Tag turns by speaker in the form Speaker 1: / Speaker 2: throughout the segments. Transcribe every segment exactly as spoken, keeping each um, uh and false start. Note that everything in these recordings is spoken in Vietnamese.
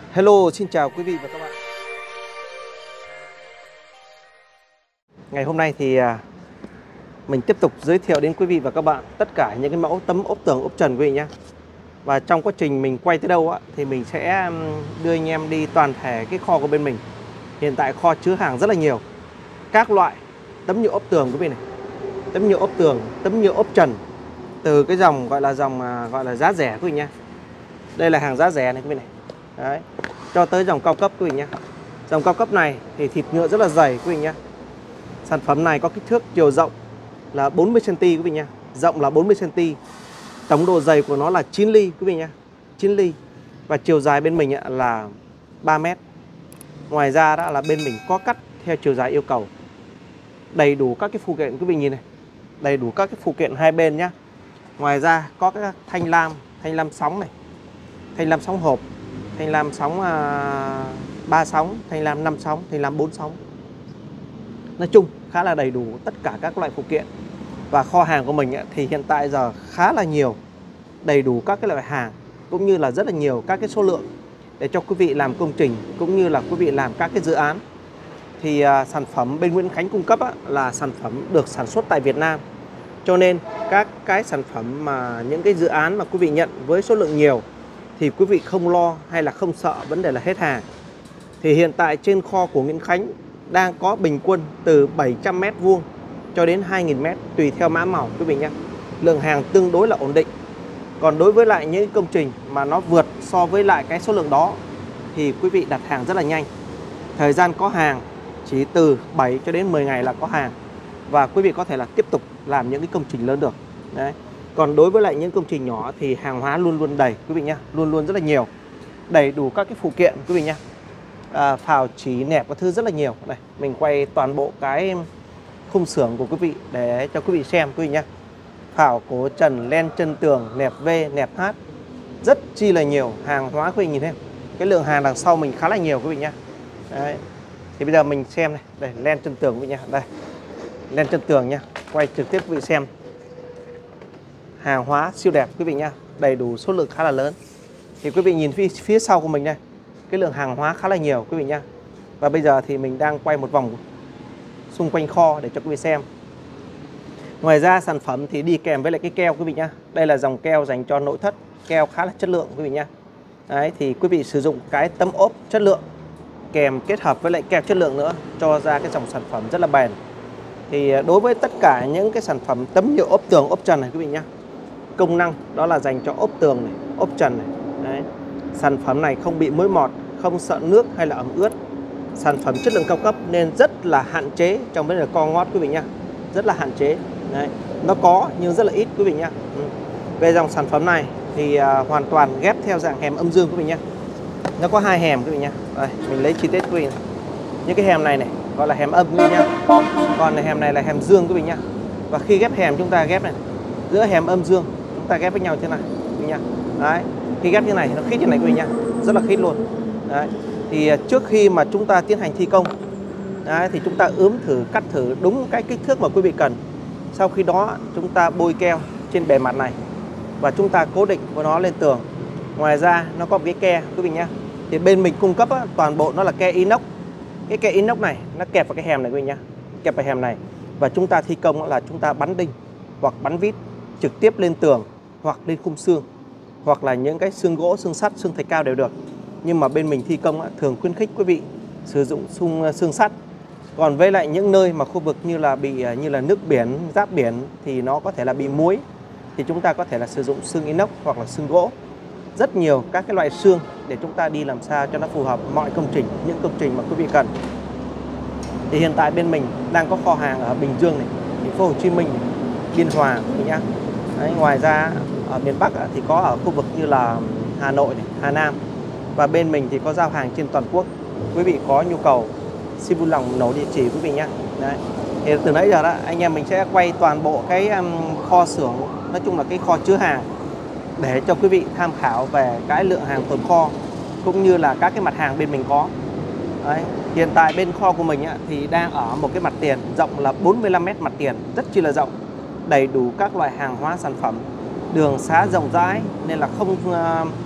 Speaker 1: Hello, xin chào quý vị và các bạn. Ngày hôm nay thì mình tiếp tục giới thiệu đến quý vị và các bạn tất cả những cái mẫu tấm ốp tường, ốp trần quý vị nhé. Và trong quá trình mình quay tới đâu á, thì mình sẽ đưa anh em đi toàn thể cái kho của bên mình. Hiện tại kho chứa hàng rất là nhiều các loại tấm nhựa ốp tường quý vị này, tấm nhựa ốp tường, tấm nhựa ốp trần, từ cái dòng gọi là dòng gọi là giá rẻ quý vị nhé. Đây là hàng giá rẻ này quý vị này. Đấy, cho tới dòng cao cấp quý vị nhé. Dòng cao cấp này thì thịt nhựa rất là dày quý vị nhé. Sản phẩm này có kích thước chiều rộng là bốn mươi xăng-ti-mét quý vị nhé, rộng là bốn mươi xăng-ti-mét. Tổng độ dày của nó là chín ly quý vị nhé, chín ly. Và chiều dài bên mình là ba mét. Ngoài ra đó là bên mình có cắt theo chiều dài yêu cầu. Đầy đủ các cái phụ kiện quý vị nhìn này, đầy đủ các cái phụ kiện hai bên nhé. Ngoài ra có cái thanh lam, thanh lam sóng này, thanh lam sóng hộp, thanh lam sóng ba sóng, thanh lam năm sóng, thanh lam bốn sóng. Nói chung khá là đầy đủ tất cả các loại phụ kiện. Và kho hàng của mình thì hiện tại giờ khá là nhiều, đầy đủ các cái loại hàng cũng như là rất là nhiều các cái số lượng để cho quý vị làm công trình cũng như là quý vị làm các cái dự án. Thì uh, sản phẩm bên Nguyễn Khánh cung cấp á, là sản phẩm được sản xuất tại Việt Nam. Cho nên các cái sản phẩm mà những cái dự án mà quý vị nhận với số lượng nhiều thì quý vị không lo hay là không sợ vấn đề là hết hàng. Thì hiện tại trên kho của Nguyễn Khánh đang có bình quân từ bảy trăm mét vuông cho đến hai nghìn mét tùy theo mã màu quý vị nhé. Lượng hàng tương đối là ổn định. Còn đối với lại những công trình mà nó vượt so với lại cái số lượng đó thì quý vị đặt hàng rất là nhanh. Thời gian có hàng chỉ từ bảy cho đến mười ngày là có hàng. Và quý vị có thể là tiếp tục làm những cái công trình lớn được. Đấy. Còn đối với lại những công trình nhỏ thì hàng hóa luôn luôn đầy quý vị nhé, luôn luôn rất là nhiều. Đầy đủ các cái phụ kiện quý vị nhé. À, phào chỉ nẹp các thứ rất là nhiều. Đây, mình quay toàn bộ cái khung xưởng của quý vị để cho quý vị xem quý vị nhé. Phào cổ trần, len chân tường, nẹp V, nẹp H, rất chi là nhiều hàng hóa quý vị nhìn thấy. Cái lượng hàng đằng sau mình khá là nhiều quý vị nhé. Đấy. Thì bây giờ mình xem này, đây len chân tường quý vị nhé. Đây, len chân tường nha, quay trực tiếp quý vị xem. Hàng hóa siêu đẹp quý vị nhé, đầy đủ số lượng khá là lớn. Thì quý vị nhìn phía, phía sau của mình đây, cái lượng hàng hóa khá là nhiều quý vị nhé. Và bây giờ thì mình đang quay một vòng xung quanh kho để cho quý vị xem. Ngoài ra sản phẩm thì đi kèm với lại cái keo quý vị nhé. Đây là dòng keo dành cho nội thất, keo khá là chất lượng quý vị nhé. Đấy, thì quý vị sử dụng cái tấm ốp chất lượng kèm kết hợp với lại keo chất lượng nữa cho ra cái dòng sản phẩm rất là bền. Thì đối với tất cả những cái sản phẩm tấm nhựa ốp tường, ốp trần này quý vị nhé, công năng đó là dành cho ốp tường này, ốp trần này. Đấy. Sản phẩm này không bị mối mọt, không sợ nước hay là ẩm ướt. Sản phẩm chất lượng cao cấp nên rất là hạn chế trong vấn đề co ngót quý vị nhé, rất là hạn chế. Đấy. Nó có nhưng rất là ít quý vị nhé. Ừ. Về dòng sản phẩm này thì à, hoàn toàn ghép theo dạng hèm âm dương quý vị nhé. Nó có hai hèm quý vị nhé. Đây, mình lấy chi tiết quý vị này. Những cái hèm này này gọi là hèm âm quý vị nhé. Còn hèm này là hèm dương quý vị nhé. Và khi ghép hèm chúng ta ghép này, giữa hèm âm dương chúng ta ghép với nhau thế này quý vị nhé. Đấy. Khi ghép như này nó khít như này quý vị nhé, rất là khít luôn. Đấy. Thì trước khi mà chúng ta tiến hành thi công, đấy, thì chúng ta ướm thử, cắt thử đúng cái kích thước mà quý vị cần. Sau khi đó chúng ta bôi keo trên bề mặt này và chúng ta cố định của nó lên tường. Ngoài ra nó có một cái ke quý vị nhé. Thì bên mình cung cấp á, toàn bộ nó là ke inox. Cái ke inox này nó kẹp vào cái hèm này quý vị nhé, kẹp vào hèm này. Và chúng ta thi công là chúng ta bắn đinh hoặc bắn vít trực tiếp lên tường hoặc lên khung xương, hoặc là những cái xương gỗ, xương sắt, xương thạch cao đều được. Nhưng mà bên mình thi công thường khuyến khích quý vị sử dụng xung xương sắt. Còn với lại những nơi mà khu vực như là bị như là nước biển, giáp biển thì nó có thể là bị muối, thì chúng ta có thể là sử dụng xương inox hoặc là xương gỗ. Rất nhiều các cái loại xương để chúng ta đi làm sao cho nó phù hợp mọi công trình, những công trình mà quý vị cần. Thì hiện tại bên mình đang có kho hàng ở Bình Dương này, thành phố Hồ Chí Minh, Biên Hòa nhá. Đấy, ngoài ra ở miền Bắc thì có ở khu vực như là Hà Nội này, Hà Nam. Và bên mình thì có giao hàng trên toàn quốc. Quý vị có nhu cầu xin vui lòng nổ địa chỉ quý vị nhé. Đấy. Thì từ nãy giờ đó anh em mình sẽ quay toàn bộ cái um, kho xưởng, nói chung là cái kho chứa hàng để cho quý vị tham khảo về cái lượng hàng tồn kho cũng như là các cái mặt hàng bên mình có. Đấy. Hiện tại bên kho của mình thì đang ở một cái mặt tiền rộng là bốn mươi lăm mét mặt tiền, rất chi là rộng, đầy đủ các loại hàng hóa sản phẩm, đường xá rộng rãi nên là không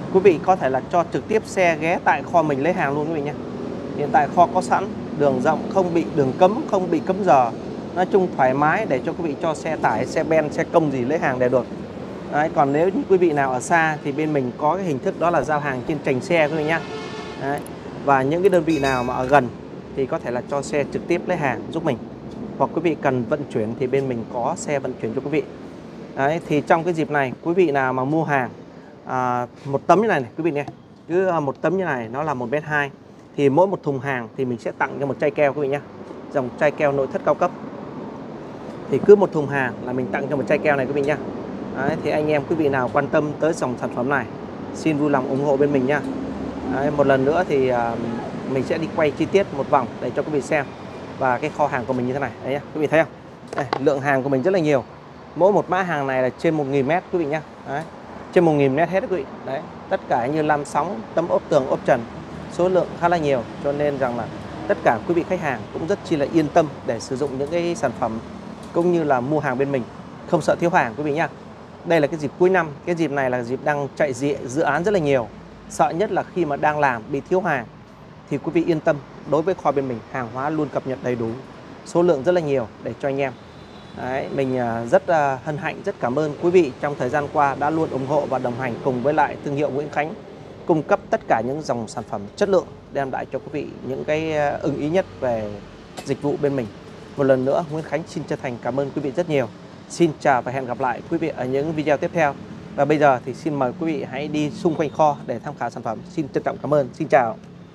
Speaker 1: quý vị có thể là cho trực tiếp xe ghé tại kho mình lấy hàng luôn quý vị nhé. Hiện tại kho có sẵn, đường rộng, không bị đường cấm, không bị cấm giờ. Nói chung thoải mái để cho quý vị cho xe tải, xe ben, xe công gì lấy hàng đều được. Đấy, còn nếu như quý vị nào ở xa thì bên mình có cái hình thức đó là giao hàng trên trành xe quý vị nhé. Đấy. Và những cái đơn vị nào mà ở gần thì có thể là cho xe trực tiếp lấy hàng giúp mình. Hoặc quý vị cần vận chuyển thì bên mình có xe vận chuyển cho quý vị. Đấy, thì trong cái dịp này quý vị nào mà mua hàng à, một tấm như này, này quý vị nhé, cứ một tấm như này nó là một mét hai, thì mỗi một thùng hàng thì mình sẽ tặng cho một chai keo quý vị nhé, dòng chai keo nội thất cao cấp. Thì cứ một thùng hàng là mình tặng cho một chai keo này quý vị nhé. Đấy, thì anh em quý vị nào quan tâm tới dòng sản phẩm này xin vui lòng ủng hộ bên mình nha. Đấy, một lần nữa thì uh, mình sẽ đi quay chi tiết một vòng để cho quý vị xem và cái kho hàng của mình như thế này. Đấy nhá, quý vị thấy không? Đây, lượng hàng của mình rất là nhiều. Mỗi một mã hàng này là trên một nghìn mét quý vị nhá. Đấy, trên một nghìn mét hết quý vị. Đấy, tất cả như lam sóng, tấm ốp tường, ốp trần, số lượng khá là nhiều, cho nên rằng là tất cả quý vị khách hàng cũng rất chi là yên tâm để sử dụng những cái sản phẩm cũng như là mua hàng bên mình, không sợ thiếu hàng quý vị nhá. Đây là cái dịp cuối năm, cái dịp này là dịp đang chạy dự án rất là nhiều. Sợ nhất là khi mà đang làm bị thiếu hàng thì quý vị yên tâm, đối với kho bên mình hàng hóa luôn cập nhật đầy đủ, số lượng rất là nhiều để cho anh em. Đấy, mình rất hân hạnh, rất cảm ơn quý vị trong thời gian qua đã luôn ủng hộ và đồng hành cùng với lại thương hiệu Nguyễn Khánh, cung cấp tất cả những dòng sản phẩm chất lượng, đem lại cho quý vị những cái ưng ý nhất về dịch vụ bên mình. Một lần nữa Nguyễn Khánh xin chân thành cảm ơn quý vị rất nhiều. Xin chào và hẹn gặp lại quý vị ở những video tiếp theo. Và bây giờ thì xin mời quý vị hãy đi xung quanh kho để tham khảo sản phẩm. Xin trân trọng cảm ơn. Xin chào.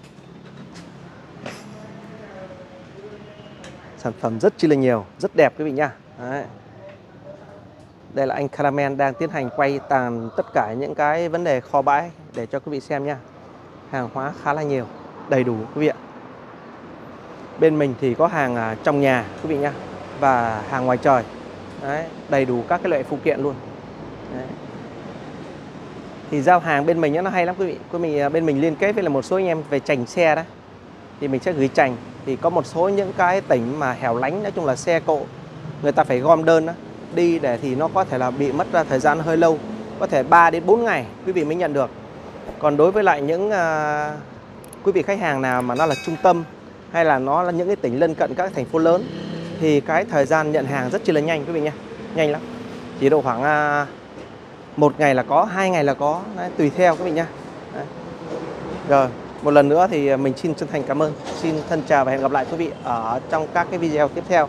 Speaker 1: Sản phẩm rất chi là nhiều, rất đẹp quý vị nha. Đấy. Đây là anh Caramel đang tiến hành quay tàn tất cả những cái vấn đề kho bãi để cho quý vị xem nha. Hàng hóa khá là nhiều, đầy đủ quý vị ạ. Bên mình thì có hàng trong nhà quý vị nha, và hàng ngoài trời. Đấy, đầy đủ các cái loại phụ kiện luôn. Đấy. Thì giao hàng bên mình nó hay lắm quý vị. Quý vị bên mình liên kết với là một số anh em về trành xe đó, thì mình sẽ gửi trành. Thì có một số những cái tỉnh mà hẻo lánh, nói chung là xe cộ người ta phải gom đơn đó, đi để thì nó có thể là bị mất thời gian hơi lâu, có thể ba đến bốn ngày quý vị mới nhận được. Còn đối với lại những uh, quý vị khách hàng nào mà nó là trung tâm hay là nó là những cái tỉnh lân cận các thành phố lớn thì cái thời gian nhận hàng rất chi là nhanh quý vị nha, nhanh lắm, chỉ độ khoảng uh, một ngày là có, hai ngày là có. Đấy, tùy theo quý vị nha. Đấy. Rồi một lần nữa thì mình xin chân thành cảm ơn, xin thân chào và hẹn gặp lại quý vị ở trong các cái video tiếp theo.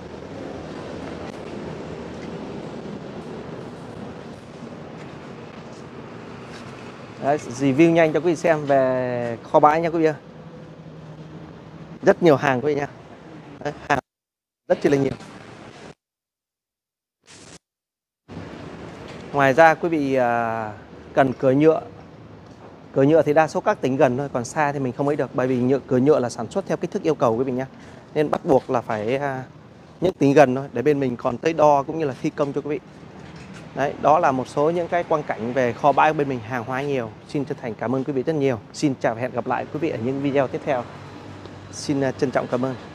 Speaker 1: Đấy, review nhanh cho quý vị xem về kho bãi nha quý vị. Rất nhiều hàng quý vị nha. Đấy, hàng rất chi là nhiều. Ngoài ra quý vị à, cần cửa nhựa. Cửa nhựa thì đa số các tỉnh gần thôi, còn xa thì mình không ấy được, bởi vì nhựa cửa nhựa là sản xuất theo kích thước yêu cầu quý vị nhé, nên bắt buộc là phải à, những tỉnh gần thôi, để bên mình còn tới đo cũng như là thi công cho quý vị. Đấy, đó là một số những cái quang cảnh về kho bãi bên mình, hàng hóa nhiều. Xin chân thành cảm ơn quý vị rất nhiều. Xin chào và hẹn gặp lại quý vị ở những video tiếp theo. Xin trân trọng cảm ơn.